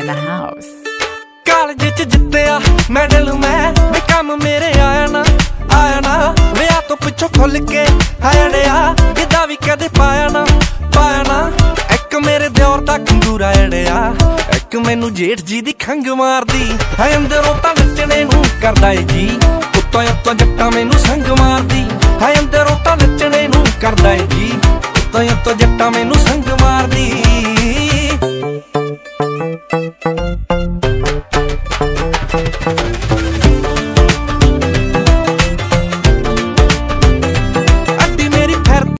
in the house. College ਚ ਜਿੱਤਿਆ medal ਮੈਂ ਵੀ ਕੰਮ ਮੇਰੇ ਆਇਆ ਨਾ ਵਿਆਹ ਤੋਂ ਪਿੱਛੋਂ ਖੁੱਲ ਕੇ ਹਾਇੜਿਆ ਗਿੱਧਾ ਵੀ ਕਦੇ ਪਾਇਆ ਨਾ ਇੱਕ ਮੇਰੇ ਦਿਓਰ ਦਾ ਖੰਗੂਰਾ ਅੜਿਆ ਇੱਕ ਮੈਨੂੰ ਜੇਠ ਜੀ ਦੀ ਖੰਗ ਮਾਰਦੀ ਹੈ ਅੰਦਰੋਂ ਤਾਂ ਨੱਚਣੇ ਨੂੰ ਕਰਦਾ ਏ ਜੀ ਉੱਤੋਂ ਜੱਟਾਂ ਮੈਨੂੰ ਸੰਗ ਮਾਰਦੀ ਹੈ ਅੰਦਰੋਂ ਤਾਂ ਨੱਚਣੇ ਨੂੰ ਕਰਦਾ ਏ ਜੀ ਉੱਤੋਂ ਜੱਟਾਂ ਮੈਨੂੰ ਸੰਗ